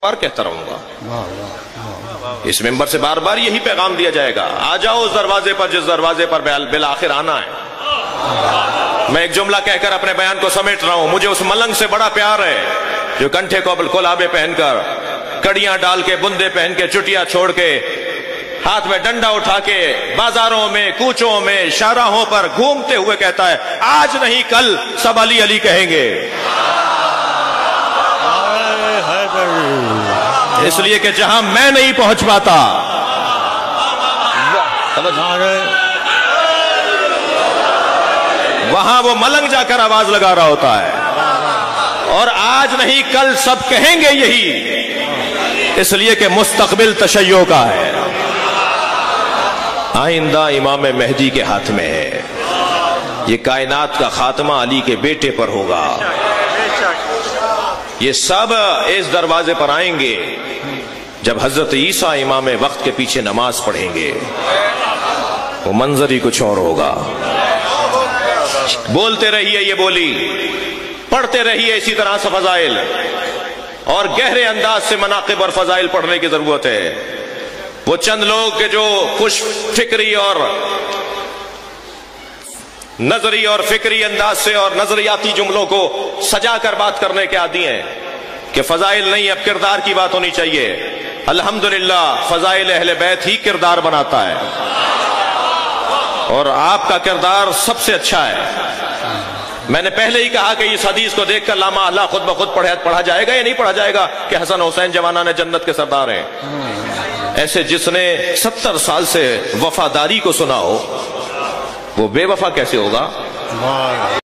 बार कहता रहूंगा, इस मिंबर से बार बार यही पैगाम दिया जाएगा, आ जाओ उस दरवाजे पर जिस दरवाजे पर बिल आखिर आना है। मैं एक जुमला कहकर अपने बयान को समेट रहा हूं। मुझे उस मलंग से बड़ा प्यार है जो कंठे को कोलाबे पहनकर, कड़ियां डाल के, बुंदे पहन के, चुटिया छोड़ के, हाथ में डंडा उठा के बाजारों में, कूचों में, शाहराहों पर घूमते हुए कहता है, आज नहीं कल सब अली अली कहेंगे। इसलिए कि जहां मैं नहीं पहुंच पाता, वहां वो मलंग जाकर आवाज लगा रहा होता है। और आज नहीं कल सब कहेंगे यही, इसलिए कि मुस्तकबिल तशय्यो का है, आइंदा इमाम मेहदी के हाथ में है। ये कायनात का खात्मा अली के बेटे पर होगा। ये सब इस दरवाजे पर आएंगे जब हजरत ईसा इमाम वक्त के पीछे नमाज पढ़ेंगे। वो मंजर ही कुछ और होगा। बोलते रहिए ये बोली, पढ़ते रहिए इसी तरह से फजाइल, और गहरे अंदाज से मनाकिब और फजाइल पढ़ने की जरूरत है। वो चंद लोग के जो खुश फिक्री और नजरी और फिक्री अंदाज से और नजरियाती जुमलों को सजा कर बात करने के आदी हैं कि फजाइल नहीं, अब किरदार की बात होनी चाहिए। अल्हम्दुलिल्लाह फजाइल अहले बैत ही किरदार बनाता है, और आपका किरदार सबसे अच्छा है। मैंने पहले ही कहा कि इस हदीस को देखकर लामा अल्लाह खुद ब खुद पढ़ा जाएगा या नहीं पढ़ा जाएगा कि हसन हुसैन जवाना ने जन्नत के सरदार हैं। ऐसे जिसने 70 साल से वफादारी को सुना हो, वो बेवफा कैसे होगा?